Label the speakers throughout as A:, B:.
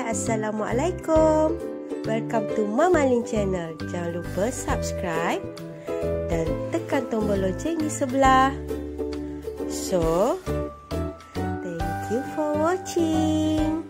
A: Assalamualaikum. Welcome to Mama Lin Channel. Jangan lupa subscribe dan tekan tombol loceng di sebelah. So, thank you for watching.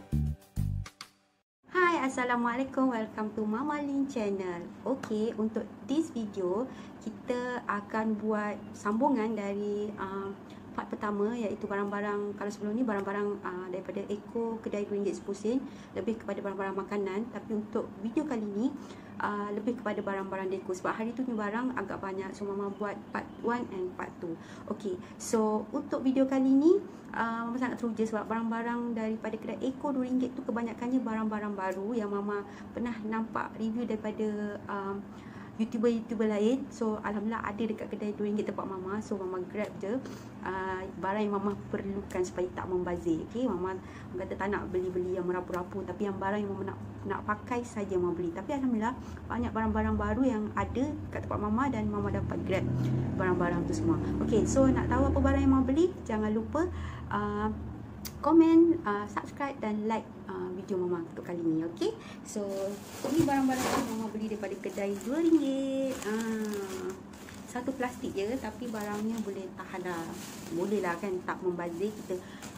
A: Hai, Assalamualaikum. Welcome to Mama Lin Channel. Okay, untuk this video kita akan buat sambungan dari part pertama, iaitu barang-barang. Kalau sebelum ni barang-barang daripada Eco kedai RM2.10 lebih kepada barang-barang makanan, tapi untuk video kali ni lebih kepada barang-barang deko, sebab hari tu ni barang agak banyak, so Mama buat part 1 and part 2. Okay, so untuk video kali ni Mama sangat teruja sebab barang-barang daripada kedai Eco RM2 tu kebanyakannya barang-barang baru yang Mama pernah nampak review daripada YouTuber lain. So alhamdulillah ada dekat kedai RM2 tempat Mama. So Mama grab je barang yang Mama perlukan supaya tak membazir. Okay, Mama kata tak nak beli-beli yang merapu-rapu, tapi yang barang yang Mama nak pakai saja Mama beli. Tapi alhamdulillah banyak barang-barang baru yang ada kat tempat Mama dan Mama dapat grab barang-barang tu semua. Okay, so nak tahu apa barang yang Mama beli, jangan lupa komen, subscribe dan like video Mama untuk kali ni. Okay, so ini barang-barang yang Mama beli daripada kedai RM2. Satu plastik je, tapi barangnya boleh tahan dah. Boleh lah kan, tak membazir. Kita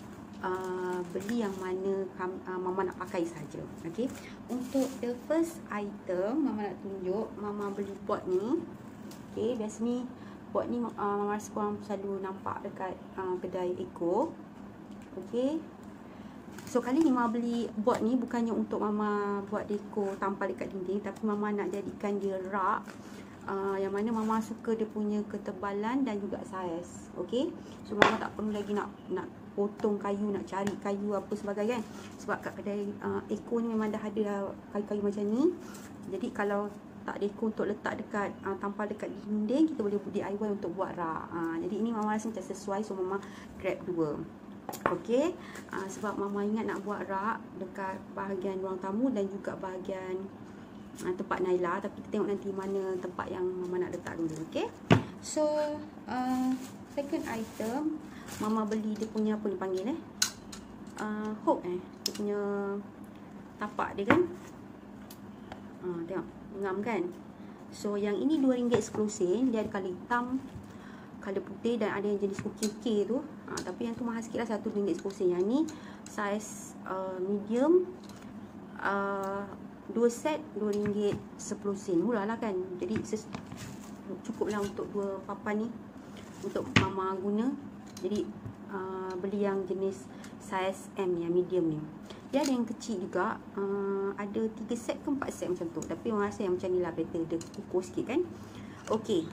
A: beli yang mana Mama nak pakai saja. Okay, untuk the first item Mama nak tunjuk, Mama beli pot ni. Okay, biasa ni pot ni Mama rasa korang selalu nampak dekat kedai Eco. Okay, so kali ni Mama beli board ni bukannya untuk Mama buat deko tampal dekat dinding, tapi Mama nak jadikan dia rak, yang mana Mama suka dia punya ketebalan dan juga saiz. Okay, so Mama tak perlu lagi nak potong kayu, nak cari kayu apa sebagainya kan, sebab kat kedai Eco ni memang dah ada kayu-kayu macam ni. Jadi kalau tak deko untuk letak dekat tampal dekat dinding, kita boleh DIY untuk buat rak. Jadi ini Mama rasa macam sesuai, so Mama grab dua. Okey, sebab Mama ingat nak buat rak dekat bahagian ruang tamu dan juga bahagian tempat Naila, tapi kita tengok nanti mana tempat yang Mama nak letak dulu. Okey, so second item Mama beli dia punya apa ni panggil hook dia punya tapak dia kan. Tengok, ngam kan. So yang ini RM2.10, dia ada colour hitam, colour putih dan ada yang jenis ukir-ukir tu. Tapi yang tu mahal sikit lah, satu RM2.10. Yang ni saiz medium, 2 set RM2.10. Murah lah kan. Jadi cukup lah untuk 2 papan ni untuk Mama guna. Jadi beli yang jenis saiz M, yang medium ni. Dia ada yang kecil juga, ada 3 set ke 4 set macam tu. Tapi Mama rasa yang macam ni lah better, dia kukuh sikit kan. Okay,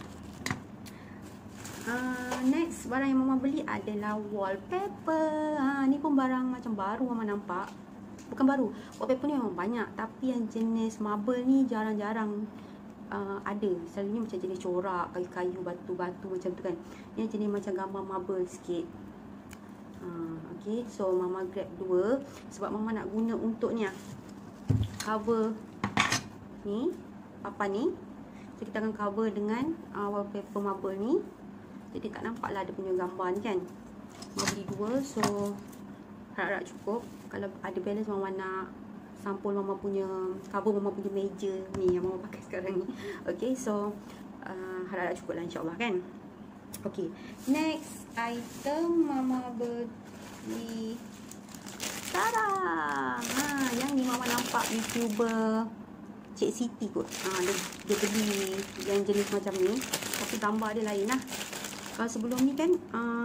A: next barang yang Mama beli adalah wallpaper. Ni pun barang macam baru Mama nampak. Bukan baru, wallpaper ni memang banyak, tapi yang jenis marble ni jarang-jarang ada. Selalunya macam jenis corak, kayu-kayu, batu-batu macam tu kan. Yang jenis macam gambar marble sikit. Okay, so Mama grab 2 sebab Mama nak guna untuk ni cover ni, papan ni. So kita akan cover dengan wallpaper marble ni. Jadi tak nampak lah dia punya gambar ni kan. Mama beli 2, so harap-harap cukup. Kalau ada balance Mama nak sampul Mama punya cover Mama punya meja ni yang Mama pakai sekarang ni. Okay, so harap-harap cukup lah insyaAllah kan. Okay, next item Mama beli, tada! Yang ni Mama nampak YouTuber Cik Siti kot. Dia beli yang jenis macam ni, tapi gambar dia lain lah. Kalau sebelum ni kan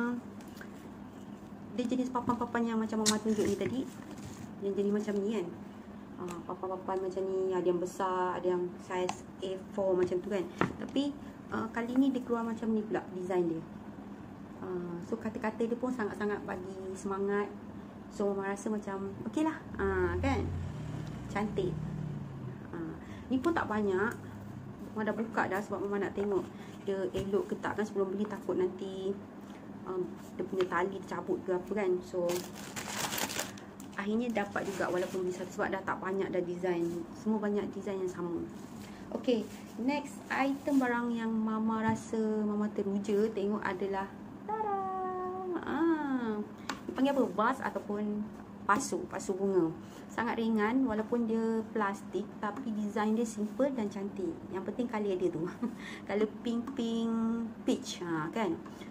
A: dia jenis papan-papan yang macam Mama tunjuk ni tadi, yang jenis macam ni kan. Papan-papan macam ni, ada yang besar, ada yang saiz A4 macam tu kan. Tapi kali ni dia keluar macam ni pula design dia. So kata-kata dia pun sangat-sangat bagi semangat. So Mama rasa macam okey lah, kan, cantik. Ni pun tak banyak, Mama dah buka dah sebab Mama nak tengok dia elok ke tak kan. Sebelum beli takut nanti dia punya tali tercabut ke apa kan. So akhirnya dapat juga walaupun beli satu, sebab dah tak banyak dah design. Semua banyak design yang sama. Okay, next item barang yang Mama rasa Mama teruja tengok adalah tada! Panggil apa? Vase ataupun pasu bunga. Sangat ringan walaupun dia plastik, tapi design dia simple dan cantik. Yang penting color dia tu. Color pink peach kan.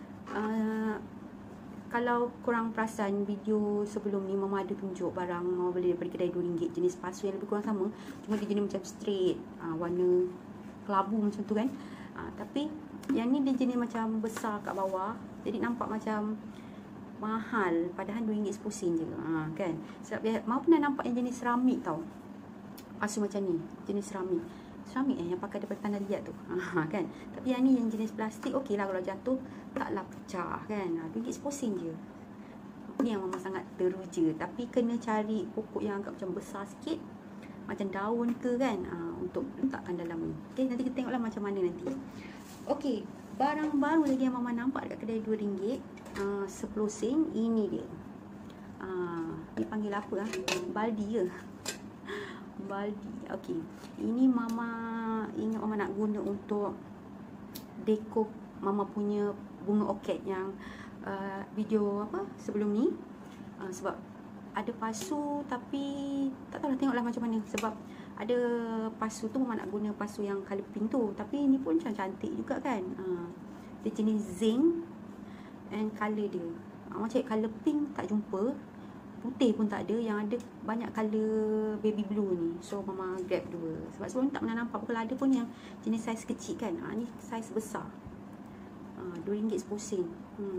A: Kalau korang perasan video sebelum ni, Mama ada tunjuk barang Mama beli daripada kedai RM2 jenis pasu yang lebih kurang sama, cuma dia jenis macam straight, warna kelabu macam tu kan. Tapi yang ni dia jenis macam besar kat bawah, jadi nampak macam mahal, padahal RM2 je kan. Sebab dia Mama pernah nampak yang jenis seramik tau, pasu macam ni, jenis seramik yang pakai daripada tanah liat tu kan. Tapi yang ni yang jenis plastik, okey lah kalau jatuh taklah pecah kan. RM2 je. Ni yang Mama sangat teruja. Tapi kena cari pokok yang agak macam besar sikit, macam daun ke kan, untuk letakkan dalam ni. Okay, nanti kita tengoklah macam mana nanti. Okey, barang baru lagi yang Mama nampak dekat kedai RM2, 10 sen. Ini dia. Ni panggil apa baldi ke? Baldi. Okey, ini Mama ingat Mama nak guna untuk dekor Mama punya bunga orchid yang video sebelum ni. Sebab ada pasu tapi tak tahulah, tengoklah macam mana. Sebab ada pasu tu Mama nak guna pasu yang colour pink tu, tapi ni pun cantik juga kan. Dia jenis zinc and colour dia. Mama cari colour pink tak jumpa, putih pun tak ada, yang ada banyak colour baby blue ni. So Mama grab dua. Sebab sebelum tak pernah nampak. Kalau ada pun yang jenis saiz kecil kan. Ni saiz besar. RM2 10 sen.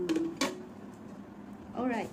A: Alright.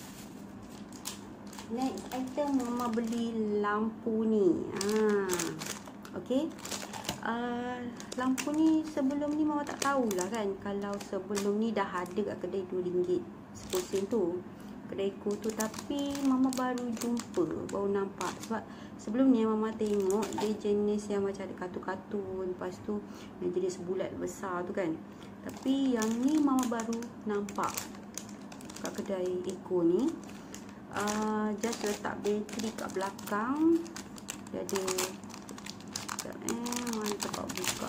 A: Next item Mama beli lampu ni. Okay. Lampu ni sebelum ni Mama tak tahulah kan. Kalau sebelum ni dah ada kat kedai RM2 10 sen tu, kedaiku tu. Tapi Mama baru jumpa, baru nampak. Sebab sebelum ni Mama tengok dia jenis yang macam ada katun-katun, lepas tu yang jenis bulat besar tu kan. Tapi yang ni Mama baru nampak kat kedai Eco ni. Just letak bateri kat belakang. Dia ada, mana tempat buka.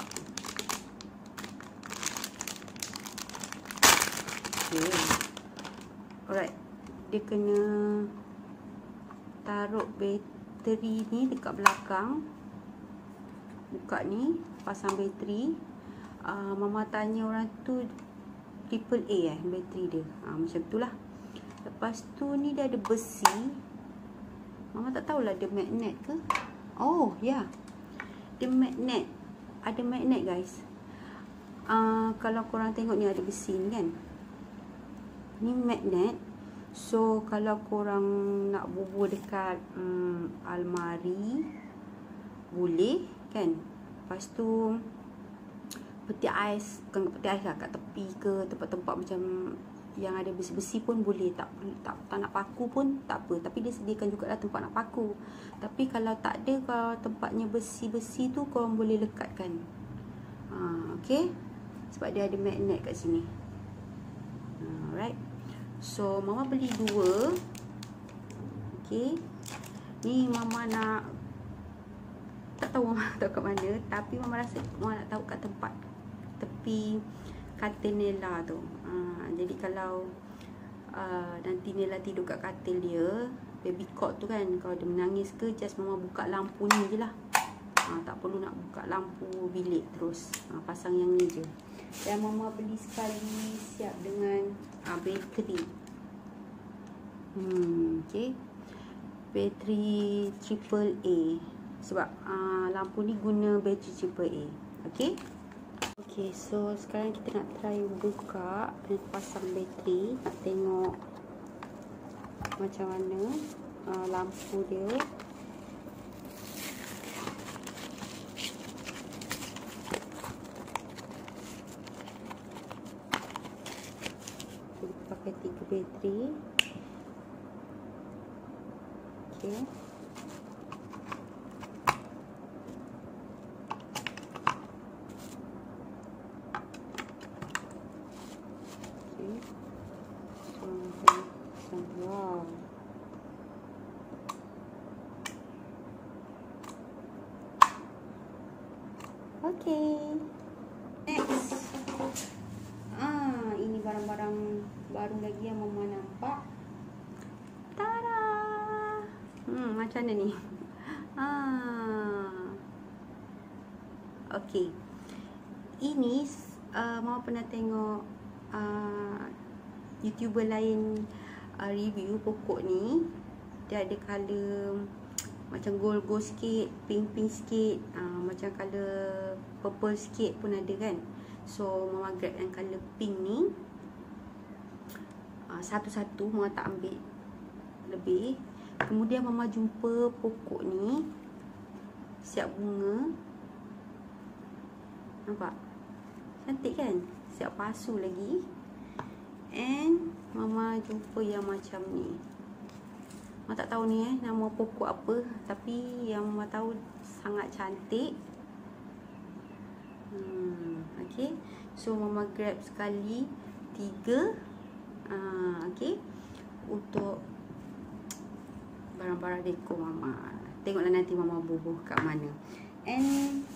A: Okay. Alright. Dia kena taruh bateri ni dekat belakang. Buka ni, pasang bateri. Mama tanya orang tu AAA bateri dia. Macam tu lah. Lepas tu ni dia ada besi. Mama tak tahulah dia magnet ke. Oh ya, dia magnet. Ada magnet guys. Kalau korang tengok ni ada besi ni kan, ni magnet. So kalau korang nak bubuh dekat almari, boleh kan. Lepas tu peti ais, bukan peti ais lah, kat tepi ke tempat-tempat macam yang ada besi-besi pun boleh. Tak nak paku pun tak apa. Tapi dia sediakan jugalah tempat nak paku. Tapi kalau tak ada, kalau tempatnya besi-besi tu, korang boleh lekatkan. Okay. Sebab dia ada magnet kat sini. Alright. So Mama beli dua. Okay. Ni Mama nak, tak tahu Mama tahu kat mana, tapi Mama rasa Mama nak tahu kat tempat tepi katil Nela tu. Jadi kalau nanti Nela tidur kat katil dia, baby cot tu kan, kalau dia menangis ke, just Mama buka lampu ni je lah. Tak perlu nak buka lampu bilik terus. Pasang yang ni je. Dan Mama beli sekali siap dengan bateri. Okay. Bateri AAA. Sebab lampu ni guna bateri AAA. Okay. Okay, so sekarang kita nak try buka dan pasang bateri. Nak tengok macam mana lampu dia. Kita pakai 3 bateri. Okay. Wow. Okay. Next. Ini barang-barang baru lagi yang Mama nampak. Tada! Macam mana ni? Okay. Ini Mama pernah tengok YouTuber lain review pokok ni. Dia ada colour macam gold sikit, pink sikit, macam colour purple sikit pun ada kan. So Mama grab yang colour pink ni. Satu-satu Mama tak ambil lebih. Kemudian Mama jumpa pokok ni siap bunga. Nampak? Cantik kan? Siap pasu lagi. And Mama jumpa yang macam ni. Mama tak tahu ni nama pokok apa, tapi yang Mama tahu sangat cantik. Okay. So Mama grab sekali 3. Okay. Untuk barang-barang dekor Mama. Tengoklah nanti Mama bubuh kat mana. And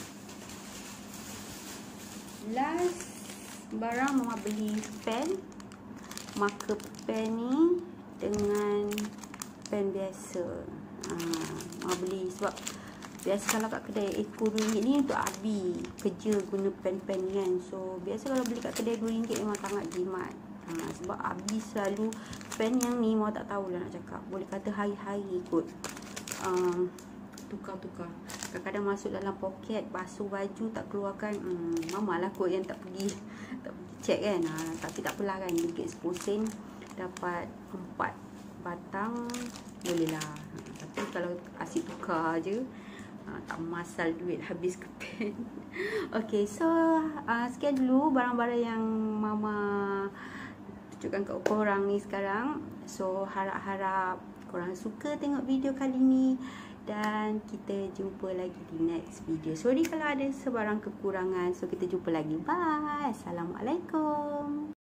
A: last barang Mama beli pen. Marker pen ni dengan pen biasa. Mama beli sebab biasa kalau kat kedai RM1 ni untuk Abi kerja guna pen-pen ni kan. So biasa kalau beli kat kedai RM2 memang sangat jimat. Sebab Abi selalu pen yang ni Mama tak tahulah nak cakap. Boleh kata hari-hari kot tukar-tukar. Kadang-kadang masuk dalam poket, basuh baju tak keluarkan. Mama lah kot yang tak pergi check kan. Tapi tak apalah kan, RM10 dapat 4 batang boleh lah. Tapi kalau asyik tukar je, tak masal duit habis ke pen. Okay, so sekian dulu barang-barang yang Mama tunjukkan kat korang ni sekarang. So harap-harap korang suka tengok video kali ni. Dan kita jumpa lagi di next video. Sorry kalau ada sebarang kekurangan. So kita jumpa lagi. Bye. Assalamualaikum.